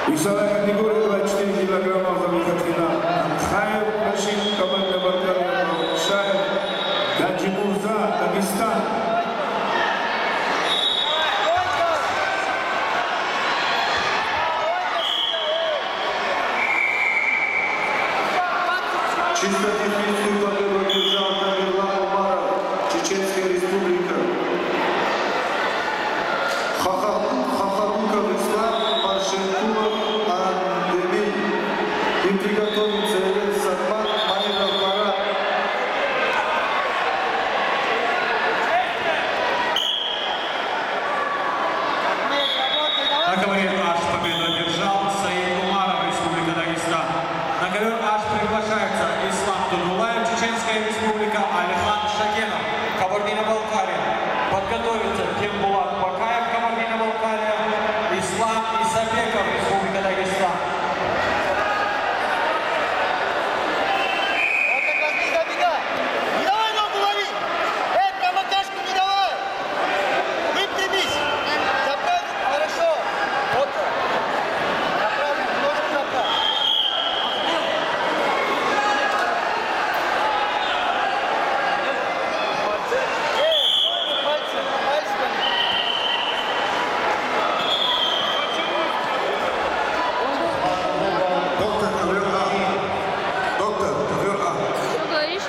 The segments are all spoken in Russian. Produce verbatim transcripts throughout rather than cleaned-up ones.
Весовая категория двадцать четыре килограмма за выход в финал. Хаев Рашид, команда Болгария, Шаев, Гаджимурза, Дагестан. Чисто техническую победу одержал Тамерлан Умаров, Чеченская республика. Хахаруков Ислам, Маршенкулов Андемин. Им приготовится Элен Сармат, Майров Марат. На ковре аж победу одержал Саид Умаров, Республика Дагестан. На ковер аж приглашается Ислам Тудулаев, Чеченская республика, Алихан Шагенов, Кабардино-Балкария. Подготовится Тембулат Бакаев, Кабардино-Балкария, Ислам Исабеков, Республика Дагестан. Вот так раз не забегай! Не давай ногу лови! Эй, прямо тяжку не давай! Выпрямись! Заправь, хорошо! Вот так! Заправь, ножку заправь! Доктор, ковер А. Доктор, ковер А. Что говоришь?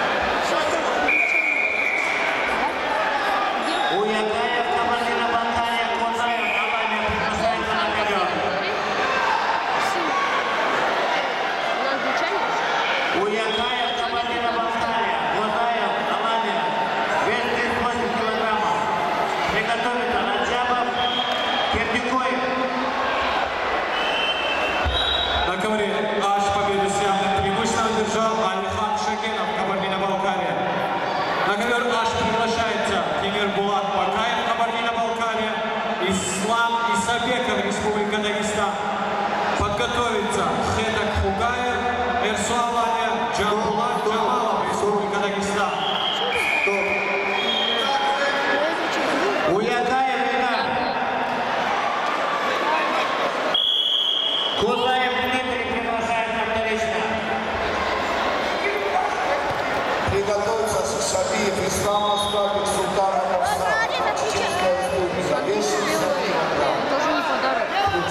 Уякаев, Кабардино-Балкария, Козаев, Алания приглашается на ковер. Уякаев, Кабардино-Балкария, Козаев, Алания, вес тридцать восемь килограммов. Приготовиться Раджабов, Пердикоев. На ковре аж победу с явным преимуществом одержал Алихан Шагенов, Кабардино-Балкария. На ковер аж приглашается Тимир Булат Бакаев, Кабардино-Балкария, Ислам Исабеков, Республика Дагестан. Подготовится Хедак Хугаев, Эрсуаланя, Джамбулат Джамалов, Республика Дагестан. Уякаев, Ренат. Козаев Дмитрий приглашается вторично. Приготовиться Шабиев, Ислам Мустафик, Султанов Австралия, Чеченская республика. Вес шестьдесят килограмм. Тоже не подарок.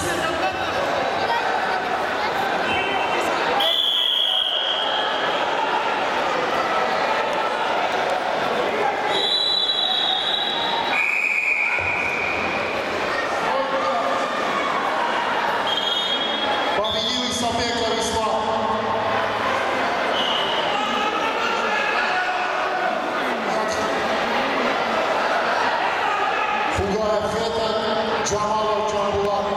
Победил Исабеков Ислам. Хугаев Хедак, Джамалов Джамбулат.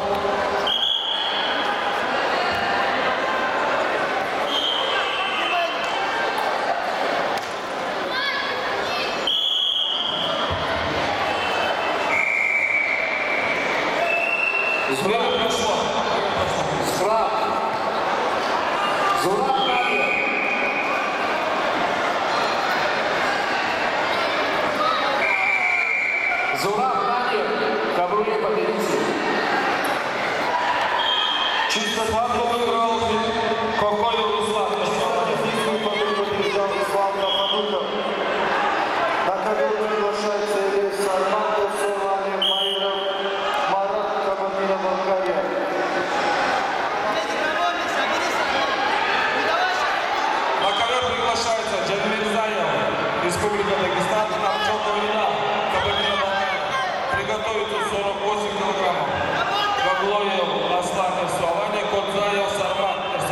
Время прошло. Схрап. Зураб Надир. Зураб Надир. Кабрули победитель. Чисто свадьбу выиграл Кокоев Руслан. Техническую победу одержал Ислам Кафануков. На ковер приглашается Элен Сармат, Эрсуаланя, Майров Марат, Кабардино-Балкария. На ковер приглашается Джанмирзаев, Республика Дагестан, Арчон Долина, Кабардино-Балкария. Приготовится сорок восемь килограммов. Гаглоев, Аслан Эрсуаланя, Кодзаев, Сармат,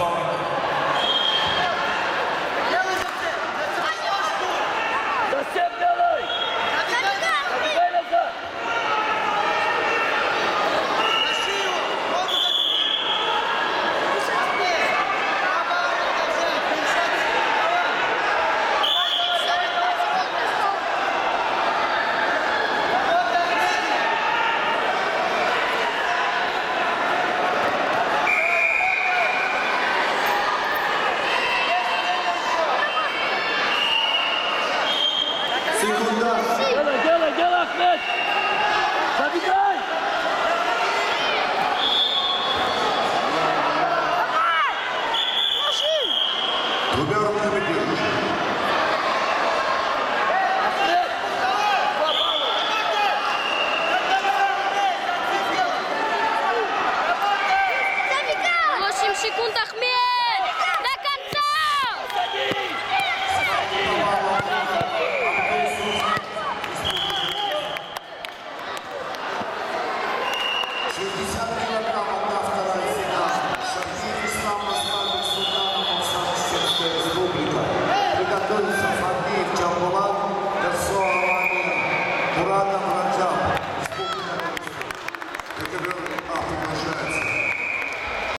килограмм, одна вторая финал. Шаги